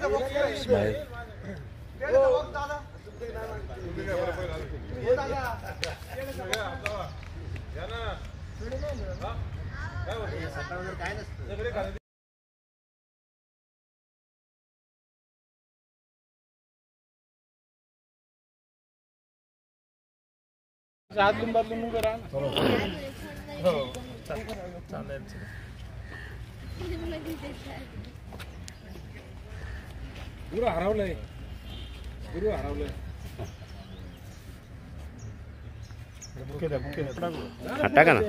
आदलून बदलून करा हो चालेल गुरु हरवलंय टाका ना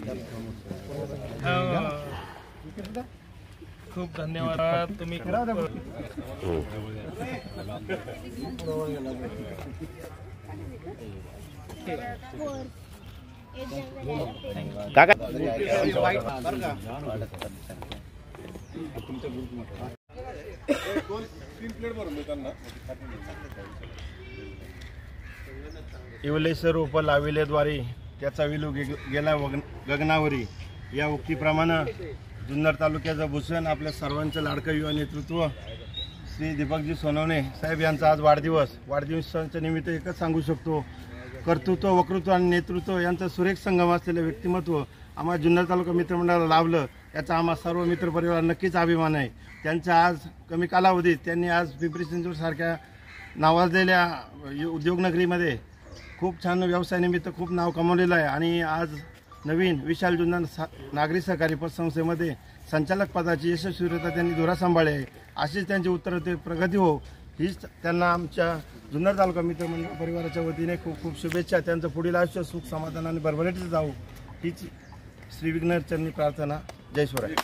खूप धन्यवाद तुम्ही काका इवलेसर उप लाविलेद्वारे त्याचा विलू गेला गगनावरी या उक्तीप्रमाणे जुन्नर तालुक्याचं भूषण आपल्या सर्वांचं लाडकं युवा नेतृत्व श्री दीपकजी सोनवणे साहेब यांचा आज वाढदिवसाच्या निमित्त एकच सांगू शकतो, कर्तृत्व वक्तृत्व आणि नेतृत्व यांचं सुरेख संगम असलेलं व्यक्तिमत्व आम्हा जुन्नर तालुका मित्रमंडळाला लाभलं याचा आम्हा सर्व मित्रपरिवार नक्कीच अभिमान आहे। त्यांच्या आज कमी कालावधीत त्यांनी आज पिंपरी चिंचवड सारख्या नावाजलेल्या उद्योगनगरीमध्ये खूप छान व्यवसायानिमित्त खूप नाव कमवलेलं आहे आणि आज नवीन विशाल जुन्नर नागरी सहकारी पतसंस्थेमध्ये संचालक पदाची यशस्वीरित्या त्यांनी धुरा सांभाळली आहे। अशीच त्यांची उत्तरोत्तर प्रगती हो हीच त्यांना आमच्या जुन्नर तालुका मित्रमंडळ परिवाराच्या वतीने खूप खूप शुभेच्छा। त्यांचं पुढील आयुष्य सुख समाधान आणि भरभराटीत जाऊ हीच श्री विघ्नहर्त्यांनी प्रार्थना। जय शिवराय।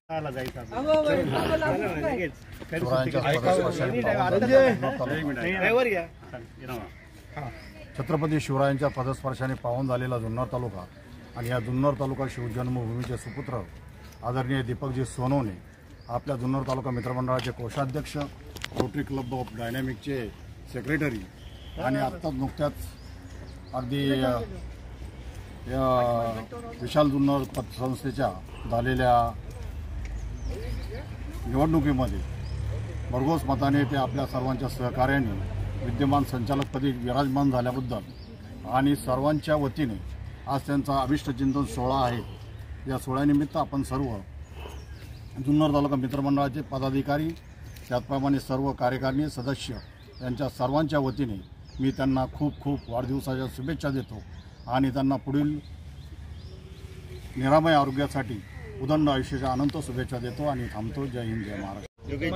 छत्रपती शिवरायांच्या पदस्पर्शाने पावन झालेला जुन्नर तालुका आणि या जुन्नर तालुका शिवजन्मभूमीचे सुपुत्र आदरणीय दीपकजी सोनवणे आपल्या जुन्नर तालुका मित्रमंडळाचे कोषाध्यक्ष, रोटरी क्लब ऑफ डायनॅमिकचे सेक्रेटरी आणि आत्ताच नुकत्याच अगदी विशाल जुन्नर पतसंस्थेच्या झालेल्या निवडणुकीमध्ये भरघोस मताने ते आपल्या सर्वांच्या सहकार्याने विद्यमान संचालकपदी विराजमान झाल्याबद्दल आणि सर्वांच्या वतीने आज त्यांचा अभिष्टचिंतन सोहळा आहे। या सोहळ्यानिमित्त आपण सर्व जुन्नर तालुका मित्रमंडळाचे पदाधिकारी त्याचप्रमाणे सर्व कार्यकारिणी सदस्य यांच्या सर्वांच्या वतीने मी त्यांना खूप खूप वाढदिवसाच्या शुभेच्छा देतो आणि त्यांना पुढील निरामय आरोग्यासाठी उदंड आयुष्याच्या अनंत शुभेच्छा देतो आणि थांबतो। जय हिंद, जय महाराष्ट्र।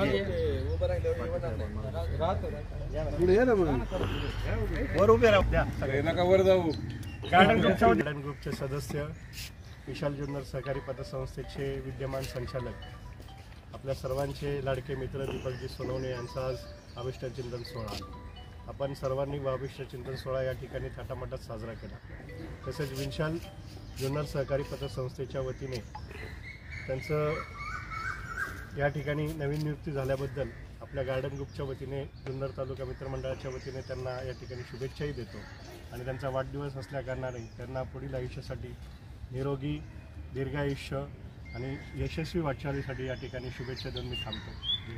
गार्डन ग्रुपचे सदस्य, विशाल जुन्नर सहकारी पतसंस्थेचे विद्यमान संचालक, आपल्या सर्वांचे लाडके मित्र दीपकजी सोनवणे यांचा आज अभिष्टचिंतन सोहळा आपण सर्वांनी अभिष्टचिंतन सोहळा या ठिकाणी थाटामाटात साजरा केला। तसेच विशाल जुन्नर सहकारी पतसंस्थेच्या वतीने त्यांचं या ठिकाणी नवीन नियुक्ती झाल्याबद्दल आपल्या गार्डन ग्रुपच्या वतीने जुन्नर तालुका मित्रमंडळाच्या वतीने त्यांना या ठिकाणी शुभेच्छाही देतो आणि त्यांचा वाढदिवस असल्याकारणाने त्यांना पुढील आयुष्यासाठी निरोगी दीर्घायुष्य आणि यशस्वी वाटचालीसाठी या ठिकाणी शुभेच्छा देऊन मी थांबतो।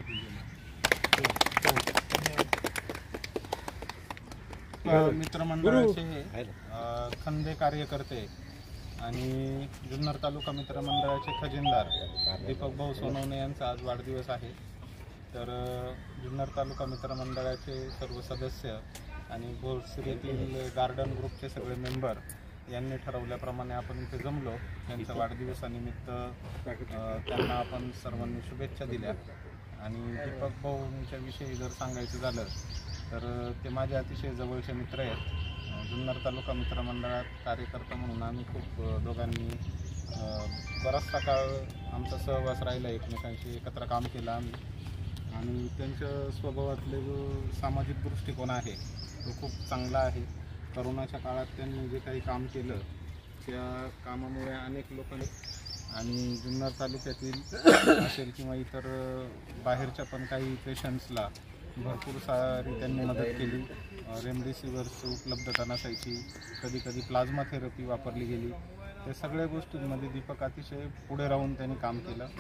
मित्रमंडळाचे खंदे कार्यकर्ते आणि जुन्नर तालुका मित्रमंडळाचे खजिनदार दीपक भाऊ सोनवणे यांचा आज वाढदिवस आहे। तर जुन्नर तालुका मित्रमंडळाचे सर्व सदस्य आणि भोसरीतील गार्डन ग्रुपचे सगळे मेंबर यांनी ठरवल्याप्रमाणे आपण इथे जमलो। त्यांच्या वाढदिवसानिमित्त त्यांना आपण सर्वांनी शुभेच्छा दिल्या आणि दीपक भाऊंच्या विषयी जर सांगायचं झालं तर ते माझे अतिशय जवळचे मित्र आहेत। जुन्नर तालुका मित्रमंडळात कार्यकर्ता म्हणून आम्ही खूप दोघांनी बराचसा काळ आमचा सहवास राहिला, एकमेकांशी एकत्र काम केलं आम्ही आणि त्यांच्या स्वभावातले जो सामाजिक दृष्टिकोन आहे तो खूप चांगला आहे। करोनाच्या काळात त्यांनी जे काही काम केलं त्या कामामुळे अनेक लोकांनी आणि जुन्नर तालुक्यातील असेल किंवा इतर बाहेरच्या पण काही पेशंट्सला भरपूर सारी त्यांनी मदत केली। रेमडेसिवीरची उपलब्धता नसायची, कधी कधी प्लाझ्मा थेरपी वापरली गेली, त्या सगळ्या गोष्टींमध्ये दीपक अतिशय पुढे राहून त्यांनी काम केलं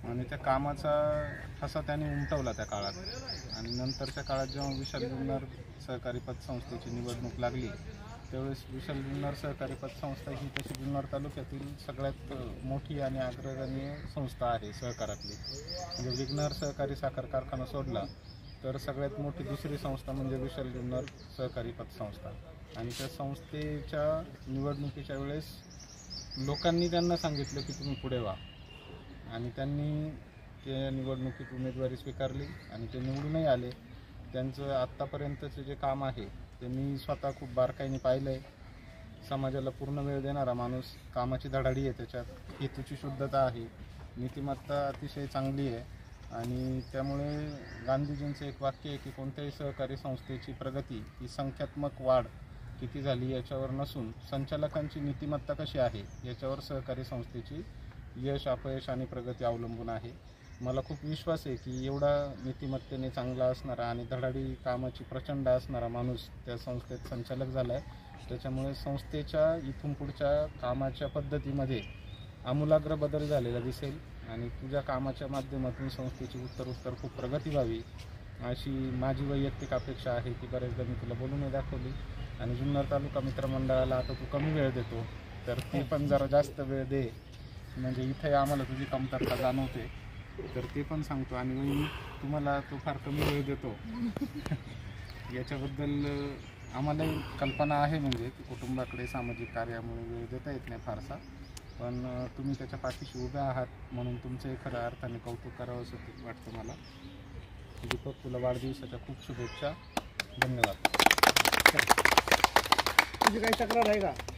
आणि त्या कामाचा ठसा त्याने उमटवला त्या काळात. आणि नंतरच्या काळात जेव्हा विशाल जुन्नर सहकारी पतसंस्थेची निवडणूक लागली त्यावेळेस विशाल जुन्नर सहकारी पतसंस्था ही तशी जुन्नर तालुक्यातील सगळ्यात मोठी आणि अग्रगण्य संस्था आहे सहकारातली. म्हणजे विघ्नर सहकारी साखर कारखाना सोडला तर सगळ्यात मोठी दुसरी संस्था म्हणजे विशाल जुन्नर सहकारी पतसंस्था. आणि त्या संस्थेच्या निवडणुकीच्या वेळेस लोकांनी त्यांना सांगितलं की तुम्ही पुढे व्हा आणि त्यांनी त्या निवडणुकीत उमेदवारी स्वीकारली आणि ते निवडूनही आले. त्यांचं आत्तापर्यंतचं जे काम आहे ते मी स्वतः खूप बारकाईने पाहिलं आहे. समाजाला पूर्ण वेळ देणारा माणूस, कामाची धडाडी आहे त्याच्यात, हेतूची शुद्धता आहे, नीतिमत्ता अतिशय चांगली आहे. आणि त्यामुळे गांधीजींचं एक वाक्य आहे की कोणत्याही सहकारी संस्थेची प्रगती ही संख्यात्मक वाढ किती झाली याच्यावर नसून संचालकांची नीतिमत्ता कशी आहे याच्यावर सहकारी संस्थेची यश, अपयश आणि प्रगती अवलंबून आहे. मला खूप विश्वास आहे की एवढा नीतिमत्तेने चांगला असणारा आणि धडाडी कामाची प्रचंड असणारा माणूस त्या संस्थेत संचालक झाला आहे. त्याच्यामुळे संस्थेच्या इथून पुढच्या कामाच्या पद्धतीमध्ये आमूलाग्र बदल झालेला दिसेल आणि तुझ्या कामाच्या माध्यमातून संस्थेची उत्तर खूप प्रगती व्हावी अशी माझी वैयक्तिक अपेक्षा आहे. की बरेचदा मी तुला बोलूनही दाखवली. आणि जुन्नर तालुका मित्रमंडळाला आता तू कमी वेळ देतो तर ते पण जरा जास्त वेळ दे, म्हणजे इथे आम्हाला तुझी कमतरता जाणवते तर ते पण सांगतो. आणि मी तुम्हाला तो फार कमी वेळ देतो याच्याबद्दल आम्हालाही कल्पना आहे, म्हणजे की कुटुंबाकडे सामाजिक कार्यामुळे वेळ देता येत नाही फारसा, पण तुम्ही त्याच्या पाठीशी उभे आहात म्हणून तुमचंही खऱ्या अर्थाने कौतुक करावं असं वाटतं मला. दीपक, तुला वाढदिवसाच्या खूप शुभेच्छा. धन्यवाद. तुझी काही तक्रार आहे का?